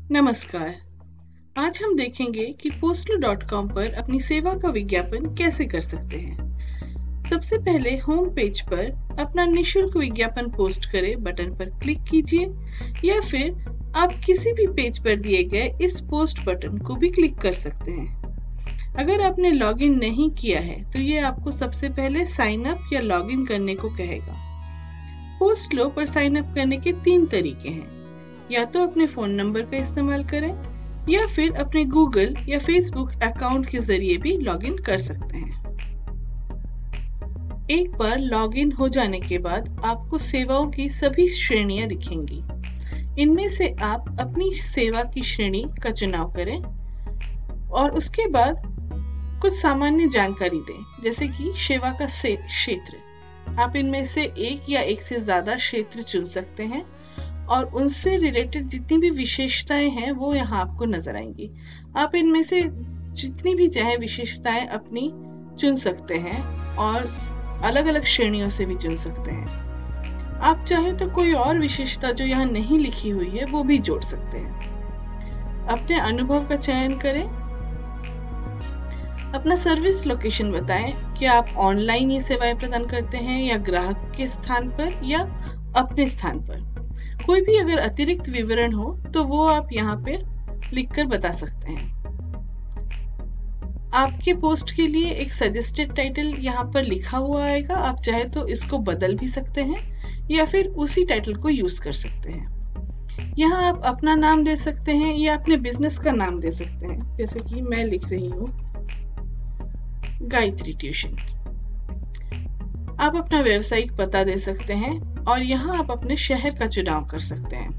नमस्कार। आज हम देखेंगे कि postlo.com पर अपनी सेवा का विज्ञापन कैसे कर सकते हैं। सबसे पहले होम पेज पर अपना निशुल्क विज्ञापन पोस्ट करें बटन पर क्लिक कीजिए या फिर आप किसी भी पेज पर दिए गए इस पोस्ट बटन को भी क्लिक कर सकते हैं। अगर आपने लॉगिन नहीं किया है तो ये आपको सबसे पहले साइन अप या लॉगिन करने को कहेगा। पोस्टलो पर साइन अप करने के 3 तरीके हैं। या तो अपने फोन नंबर का इस्तेमाल करें या फिर अपने गूगल या फेसबुक अकाउंट के जरिए भी लॉगिन कर सकते हैं। एक बार लॉगिन हो जाने के बाद आपको सेवाओं की सभी श्रेणियां दिखेंगी। इनमें से आप अपनी सेवा की श्रेणी का चुनाव करें और उसके बाद कुछ सामान्य जानकारी दें, जैसे कि सेवा का क्षेत्र। आप इनमें से एक या एक से ज्यादा क्षेत्र चुन सकते हैं और उनसे रिलेटेड जितनी भी विशेषताएं हैं वो यहाँ आपको नजर आएंगी। आप इनमें से जितनी भी चाहे विशेषताएं अपनी चुन सकते हैं और अलग अलग श्रेणियों से भी चुन सकते हैं। आप चाहे तो कोई और विशेषता जो यहाँ नहीं लिखी हुई है वो भी जोड़ सकते हैं। अपने अनुभव का चयन करें। अपना सर्विस लोकेशन बताएं कि आप ऑनलाइन ये सेवाएं प्रदान करते हैं या ग्राहक के स्थान पर या अपने स्थान पर। कोई भी अगर अतिरिक्त विवरण हो तो वो आप यहाँ पे लिखकर बता सकते हैं। आपके पोस्ट के लिए एक सजेस्टेड टाइटल यहाँ पर लिखा हुआ आएगा। आप चाहे तो इसको बदल भी सकते हैं या फिर उसी टाइटल को यूज कर सकते हैं। यहाँ आप अपना नाम दे सकते हैं या अपने बिजनेस का नाम दे सकते हैं, जैसे कि मैं लिख रही हूँ गायत्री ट्यूशन। आप अपना व्यावसायिक पता दे सकते हैं और यहाँ आप अपने शहर का चुनाव कर सकते हैं।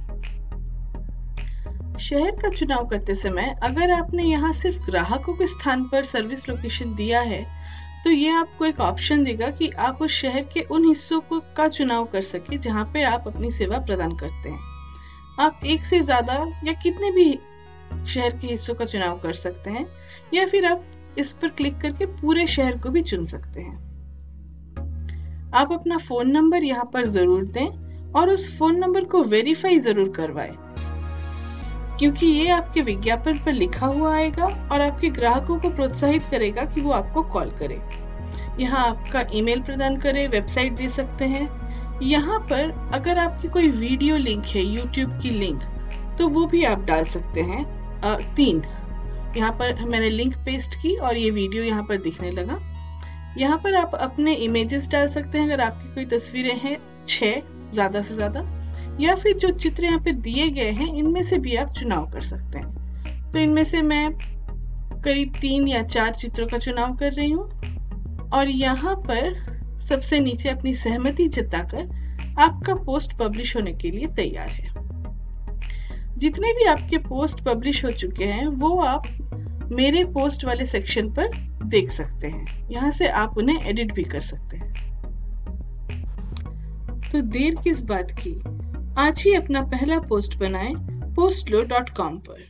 शहर का चुनाव करते समय अगर आपने यहाँ सिर्फ ग्राहकों के स्थान पर सर्विस लोकेशन दिया है तो ये आपको एक ऑप्शन देगा कि आप उस शहर के उन हिस्सों का चुनाव कर सके जहाँ पे आप अपनी सेवा प्रदान करते हैं। आप एक से ज्यादा या कितने भी शहर के हिस्सों का चुनाव कर सकते हैं या फिर आप इस पर क्लिक करके पूरे शहर को भी चुन सकते हैं। आप अपना फोन नंबर यहाँ पर जरूर दें और उस फोन नंबर को वेरीफाई जरूर करवाएं, क्योंकि ये आपके विज्ञापन पर लिखा हुआ आएगा और आपके ग्राहकों को प्रोत्साहित करेगा कि वो आपको कॉल करें। यहाँ आपका ईमेल प्रदान करें, वेबसाइट दे सकते हैं। यहाँ पर अगर आपकी कोई वीडियो लिंक है, यूट्यूब की लिंक, तो वो भी आप डाल सकते हैं। 3 यहाँ पर मैंने लिंक पेस्ट की और ये वीडियो यहाँ पर दिखने लगा। यहाँ पर आप अपने इमेजेस डाल सकते हैं अगर आपकी कोई तस्वीरें हैं, 6 ज्यादा से ज्यादा, या फिर जो चित्र यहाँ पे दिए गए हैं इनमें से भी आप चुनाव कर सकते हैं। तो इनमें से मैं करीब 3 या 4 चित्रों का चुनाव कर रही हूँ और यहाँ पर सबसे नीचे अपनी सहमति जताकर आपका पोस्ट पब्लिश होने के लिए तैयार है। जितने भी आपके पोस्ट पब्लिश हो चुके हैं वो आप मेरे पोस्ट वाले सेक्शन पर देख सकते हैं। यहाँ से आप उन्हें एडिट भी कर सकते हैं। तो देर किस बात की, आज ही अपना पहला पोस्ट बनाएं postlo.com पर।